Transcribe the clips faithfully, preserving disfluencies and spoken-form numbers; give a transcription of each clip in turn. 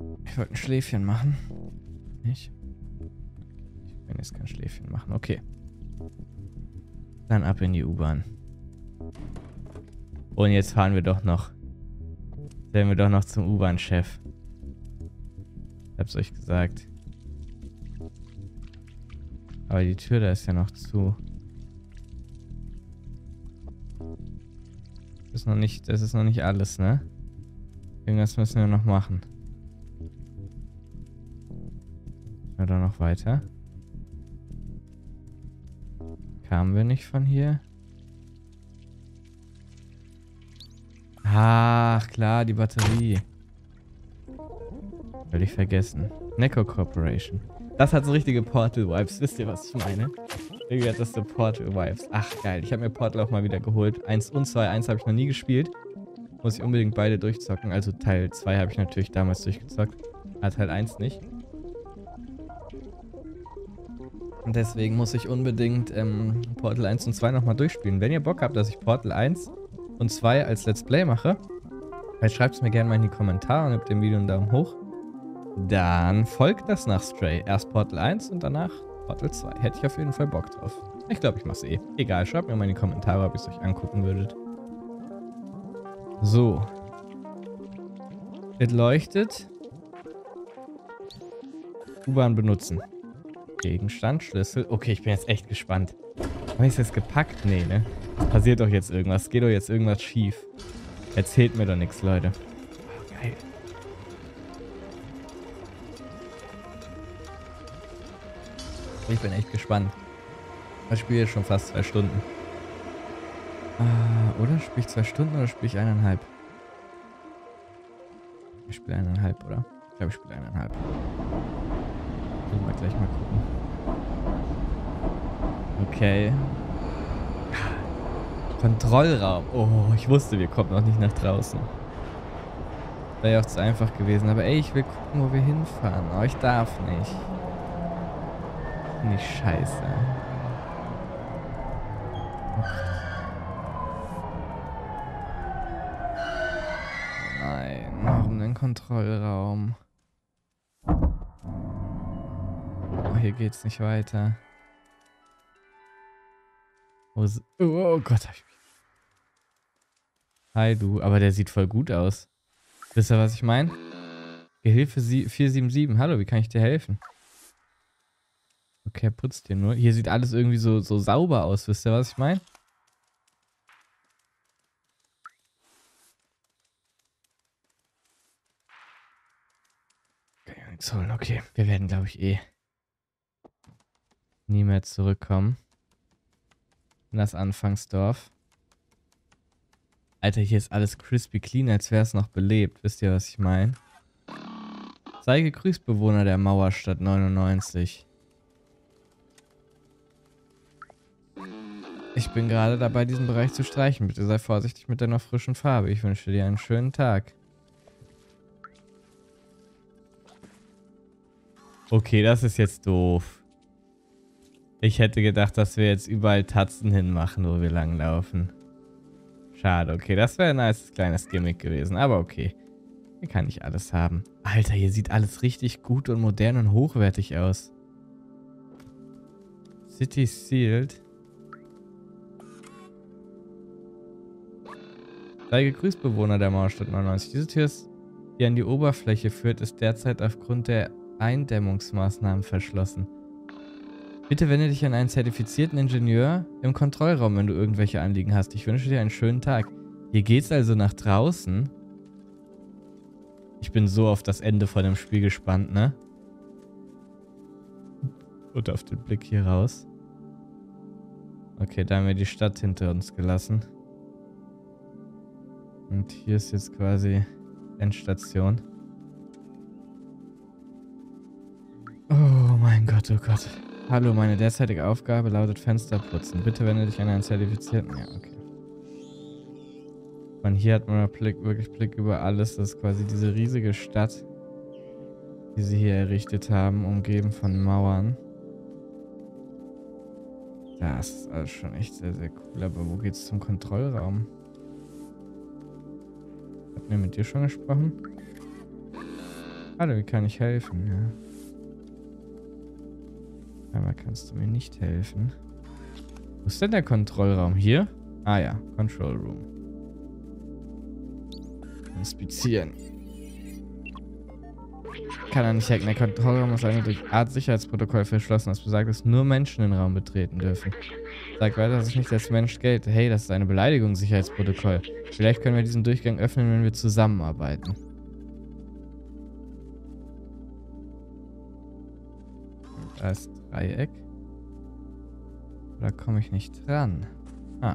Ich wollte ein Schläfchen machen. Nicht? Ich kann jetzt kein Schläfchen machen. Okay. Dann ab in die U-Bahn. Und jetzt fahren wir doch noch. Stellen wir doch noch zum U-Bahn-Chef. Ich hab's euch gesagt. Aber die Tür da ist ja noch zu. Das ist noch nicht, das ist noch nicht alles, ne? Irgendwas müssen wir noch machen. Oder noch weiter? Kamen wir nicht von hier? Ach, klar, die Batterie. Völlig vergessen. Neko Corporation. Das hat so richtige Portal-Vibes. Wisst ihr, was ich meine? Irgendwie hat das so Portal-Vibes. Ach, geil. Ich habe mir Portal auch mal wieder geholt. Eins und zwei. Eins habe ich noch nie gespielt. Muss ich unbedingt beide durchzocken. Also Teil zwei habe ich natürlich damals durchgezockt. Aber Teil eins nicht. Und deswegen muss ich unbedingt ähm, Portal eins und zwei nochmal durchspielen. Wenn ihr Bock habt, dass ich Portal eins und zwei als Let's Play mache, dann schreibt es mir gerne mal in die Kommentare und gebt dem Video einen Daumen hoch. Dann folgt das nach Stray. Erst Portal eins und danach Portal zwei. Hätte ich auf jeden Fall Bock drauf. Ich glaube, ich mache es eh. Egal, schreibt mir mal in die Kommentare, ob ihr es euch angucken würdet. So. Es leuchtet. U-Bahn benutzen. Gegenstand, Schlüssel. Okay, ich bin jetzt echt gespannt. Habe ich es jetzt gepackt? Nee, ne? Passiert doch jetzt irgendwas. Geht doch jetzt irgendwas schief. Erzählt mir doch nichts, Leute. Oh, geil. Ich bin echt gespannt. Ich spiele jetzt schon fast zwei Stunden. Ah, oder? Spiele ich zwei Stunden oder spiele ich eineinhalb? Ich spiele eineinhalb, oder? Ich glaube, ich spiele eineinhalb. Müssen wir gleich mal gucken. Okay. Kontrollraum. Oh, ich wusste, wir kommen noch nicht nach draußen. Wäre ja auch zu einfach gewesen. Aber ey, ich will gucken, wo wir hinfahren. Aber ich darf nicht. Nicht scheiße. Nein, warum denn Kontrollraum? Oh, hier geht's nicht weiter. Oh, oh Gott. Hab ich mich... Hi du, aber der sieht voll gut aus. Wisst ihr, was ich meine? Gehilfe vier sieben sieben. Hallo, wie kann ich dir helfen? Okay, putzt hier nur. Hier sieht alles irgendwie so, so sauber aus. Wisst ihr, was ich meine? Kann ja nichts holen. Okay, wir werden, glaube ich, eh nie mehr zurückkommen. In das Anfangsdorf. Alter, hier ist alles crispy clean, als wäre es noch belebt. Wisst ihr, was ich meine? Sei gegrüßt, Bewohner der Mauerstadt neunundneunzig. Ich bin gerade dabei, diesen Bereich zu streichen. Bitte sei vorsichtig mit deiner frischen Farbe. Ich wünsche dir einen schönen Tag. Okay, das ist jetzt doof. Ich hätte gedacht, dass wir jetzt überall Tatzen hinmachen, wo wir langlaufen. Schade, okay. Das wäre ein nice kleines Gimmick gewesen. Aber okay. Hier kann ich alles haben. Alter, hier sieht alles richtig gut und modern und hochwertig aus. City sealed. Sei gegrüßt, Bewohner der Mauerstadt neunundneunzig. Diese Tür, die an die Oberfläche führt, ist derzeit aufgrund der Eindämmungsmaßnahmen verschlossen. Bitte wende dich an einen zertifizierten Ingenieur im Kontrollraum, wenn du irgendwelche Anliegen hast. Ich wünsche dir einen schönen Tag. Hier geht's also nach draußen. Ich bin so auf das Ende von dem Spiel gespannt, ne? Und auf den Blick hier raus. Okay, da haben wir die Stadt hinter uns gelassen. Und hier ist jetzt quasi Endstation. Oh mein Gott, oh Gott. Hallo, meine derzeitige Aufgabe lautet Fenster putzen. Bitte wende dich an einen zertifizierten... Ja, okay. Von hier hat man Blick, wirklich Blick über alles. Das ist quasi diese riesige Stadt, die sie hier errichtet haben, umgeben von Mauern. Das ist alles schon echt sehr, sehr cool. Aber wo geht's zum Kontrollraum? Hatten wir mit dir schon gesprochen? Hallo, wie kann ich helfen? Ja. Aber kannst du mir nicht helfen? Wo ist denn der Kontrollraum? Hier? Ah ja, Control Room. Inspizieren. Kann er nicht hacken. Der Kontrollraum ist eine durch Art Sicherheitsprotokoll verschlossen. Das besagt, dass nur Menschen den Raum betreten dürfen. Sagt weiter, dass es nicht als Mensch gilt. Hey, das ist eine Beleidigung, Sicherheitsprotokoll. Vielleicht können wir diesen Durchgang öffnen, wenn wir zusammenarbeiten. Da ist Dreieck. Da komme ich nicht dran. Ah.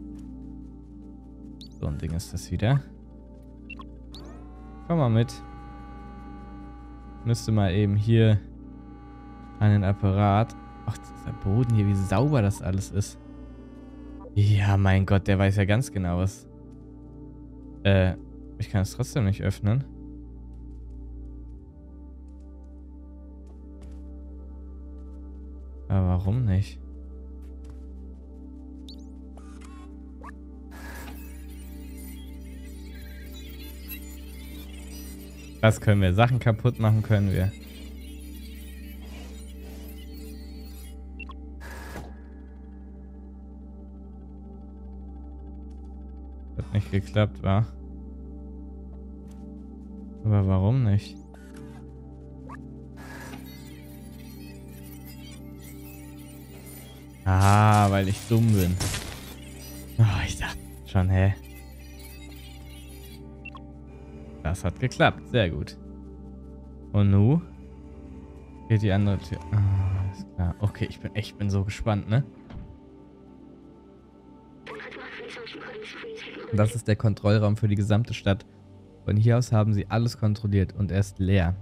So ein Ding ist das wieder. Komm mal mit. Müsste mal eben hier an den Apparat. Ach, dieser Boden hier, wie sauber das alles ist. Ja, mein Gott, der weiß ja ganz genau was. Äh, ich kann es trotzdem nicht öffnen. Aber warum nicht? Was können wir? Sachen kaputt machen können wir. Hat nicht geklappt, wa? Aber warum nicht? Ah, weil ich dumm bin. Oh, ich dachte schon, hä? Das hat geklappt. Sehr gut. Und nu? Geht die andere Tür. Ah, alles klar. Okay, ich bin echt bin so gespannt, ne? Das ist der Kontrollraum für die gesamte Stadt. Von hier aus haben sie alles kontrolliert und er ist leer.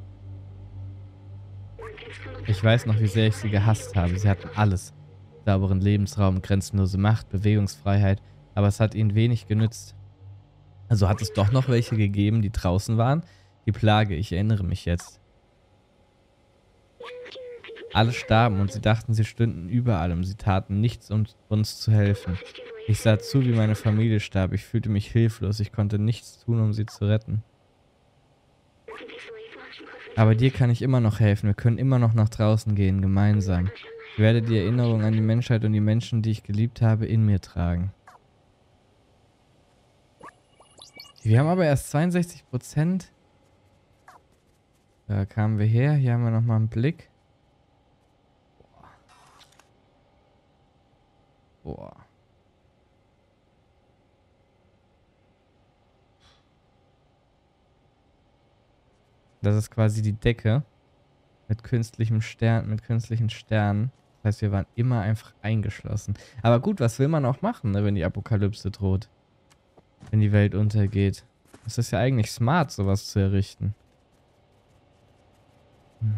Ich weiß noch, wie sehr ich sie gehasst habe. Sie hatten alles. Sauberen Lebensraum, grenzenlose Macht, Bewegungsfreiheit. Aber es hat ihnen wenig genützt. Also hat es doch noch welche gegeben, die draußen waren? Die Plage, ich erinnere mich jetzt. Alle starben und sie dachten, sie stünden über allem. Sie taten nichts, um uns zu helfen. Ich sah zu, wie meine Familie starb. Ich fühlte mich hilflos. Ich konnte nichts tun, um sie zu retten. Aber dir kann ich immer noch helfen. Wir können immer noch nach draußen gehen, gemeinsam. Ich werde die Erinnerung an die Menschheit und die Menschen, die ich geliebt habe, in mir tragen. Wir haben aber erst zweiundsechzig Prozent. Da kamen wir her. Hier haben wir nochmal einen Blick. Boah. Boah. Das ist quasi die Decke mit künstlichem Stern, mit künstlichen Sternen. Das heißt, wir waren immer einfach eingeschlossen. Aber gut, was will man auch machen, ne, wenn die Apokalypse droht? Wenn die Welt untergeht. Es ist ja eigentlich smart, sowas zu errichten. Hm.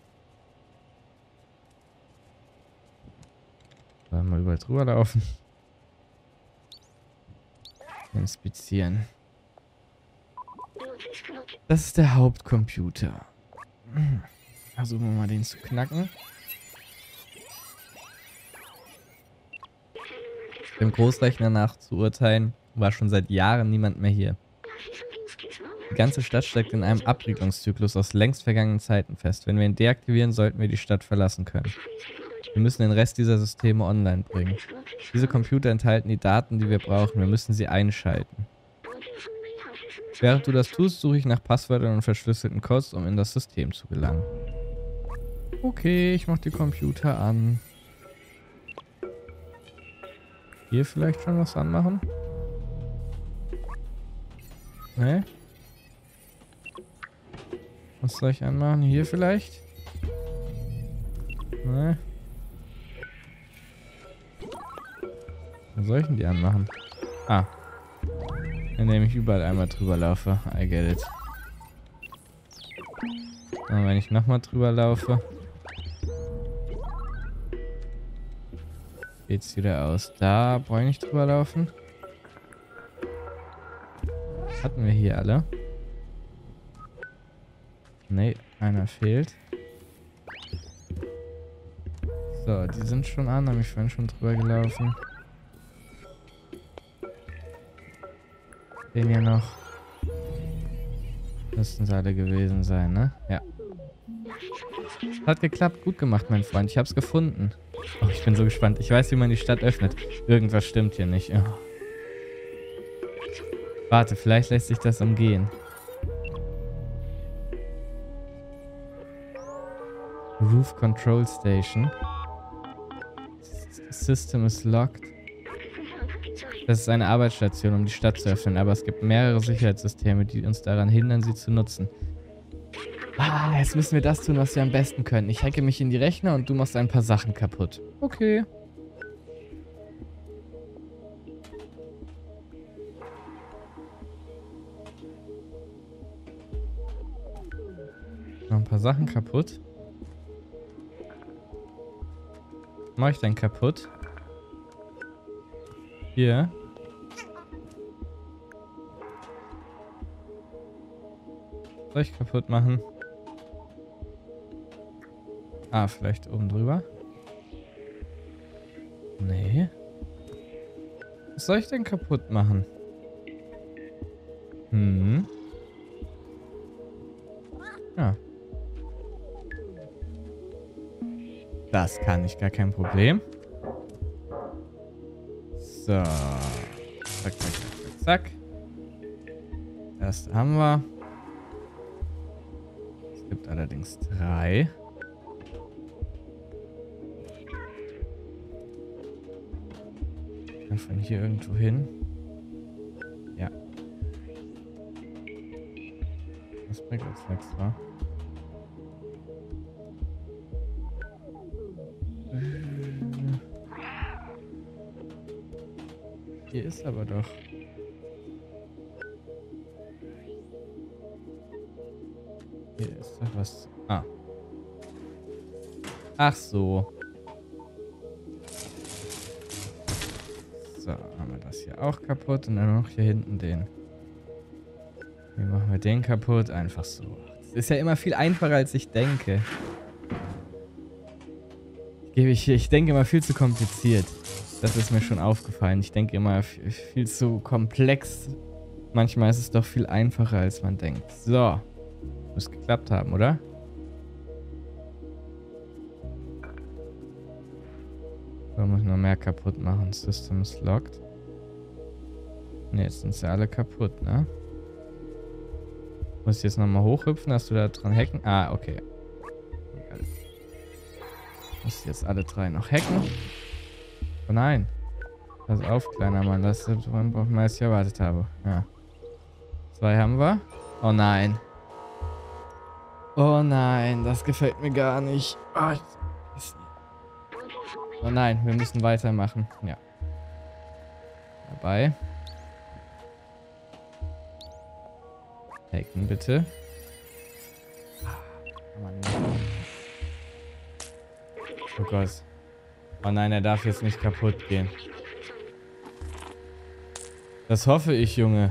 Sollen wir mal überall drüber laufen? Inspizieren. Das ist der Hauptcomputer. Versuchen wir mal den zu knacken. Dem Großrechner nach zu urteilen, war schon seit Jahren niemand mehr hier. Die ganze Stadt steckt in einem Abriegelungszyklus aus längst vergangenen Zeiten fest. Wenn wir ihn deaktivieren, sollten wir die Stadt verlassen können. Wir müssen den Rest dieser Systeme online bringen. Diese Computer enthalten die Daten, die wir brauchen. Wir müssen sie einschalten. Während du das tust, suche ich nach Passwörtern und verschlüsselten Codes, um in das System zu gelangen. Okay, ich mache die Computer an. Hier vielleicht schon was anmachen? Ne? Was soll ich anmachen? Hier vielleicht? Ne? Was soll ich denn die anmachen? Ah. Indem ich überall einmal drüber laufe. I get it. Und wenn ich nochmal drüber laufe, geht's wieder aus. Da brauche ich nicht drüber laufen. Hatten wir hier alle? Ne, einer fehlt. So, die sind schon an, habe ich vorhin schon drüber gelaufen. Den hier noch. Müssten sie alle gewesen sein, ne? Ja. Hat geklappt. Gut gemacht, mein Freund. Ich hab's gefunden. Oh, ich bin so gespannt. Ich weiß, wie man die Stadt öffnet. Irgendwas stimmt hier nicht. Oh. Warte, vielleicht lässt sich das umgehen. Roof Control Station. System is locked. Das ist eine Arbeitsstation, um die Stadt zu öffnen, aber es gibt mehrere Sicherheitssysteme, die uns daran hindern, sie zu nutzen. Ah, jetzt müssen wir das tun, was wir am besten können. Ich hacke mich in die Rechner und du machst ein paar Sachen kaputt. Okay. Noch ein paar Sachen kaputt. Mach ich denn kaputt? Hier. Soll ich kaputt machen? Ah, vielleicht oben drüber. Nee. Was soll ich denn kaputt machen? Hm. Ja. Das kann ich, gar kein Problem. So. Zack, zack, zack, zack, zack. Das haben wir. Es gibt allerdings drei. Kann von hier irgendwo hin. Ja. Das bringt uns nichts, wa? Hier ist aber doch. Hier ist doch was. Ah. Ach so. So, haben wir das hier auch kaputt und dann noch hier hinten den. Wie machen wir den kaputt? Einfach so. Das ist ja immer viel einfacher, als ich denke. Ich, ich denke immer viel zu kompliziert. Das ist mir schon aufgefallen. Ich denke immer viel, viel zu komplex. Manchmal ist es doch viel einfacher, als man denkt. So. Muss geklappt haben, oder? So, muss noch mehr kaputt machen. System is locked. Ne, jetzt sind sie alle kaputt, ne? Muss ich jetzt nochmal hochhüpfen, dass du da dran hacken? Ah, okay. Muss jetzt alle drei noch hacken. Oh nein. Pass auf, kleiner Mann. Das ist das, was ich erwartet habe. Ja. Zwei haben wir. Oh nein. Oh nein, das gefällt mir gar nicht. Oh, ich, oh nein, wir müssen weitermachen. Ja. Dabei. Hacken bitte. Oh Gott. Oh nein, er darf jetzt nicht kaputt gehen. Das hoffe ich, Junge.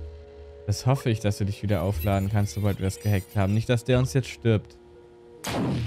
Das hoffe ich, dass du dich wieder aufladen kannst, sobald wir es gehackt haben. Nicht, dass der uns jetzt stirbt.